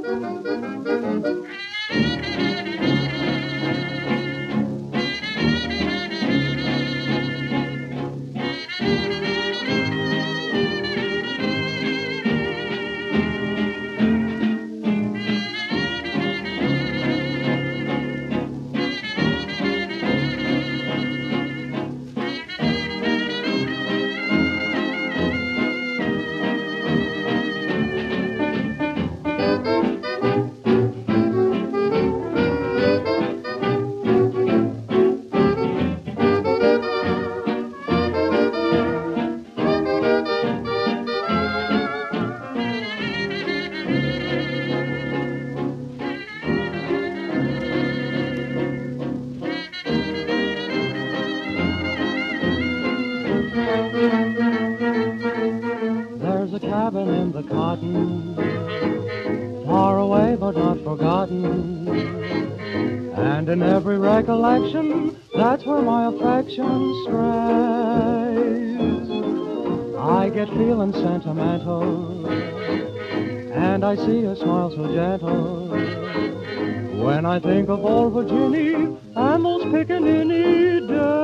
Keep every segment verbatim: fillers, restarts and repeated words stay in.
There's a cabin in the cotton, far away but not forgotten, and in every recollection, that's where my affection strays. I get feeling sentimental, and I see a smile so gentle, when I think of old Virginia and those pickaninny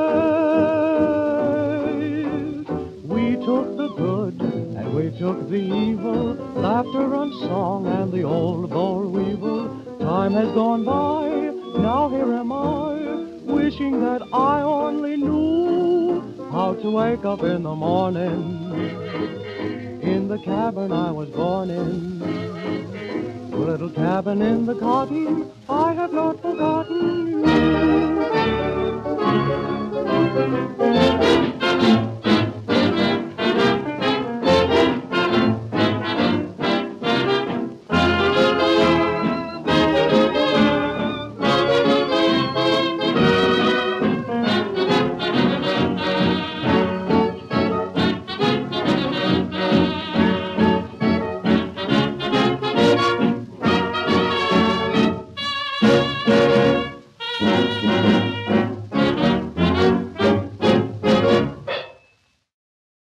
days. We took the good and we took the evil, laughter and song and the old boll weevil. Time has gone by, now here am I, wishing that I only knew how to wake up in the morning in the cabin I was born in. Little cabin in the cotton, I have not forgotten you.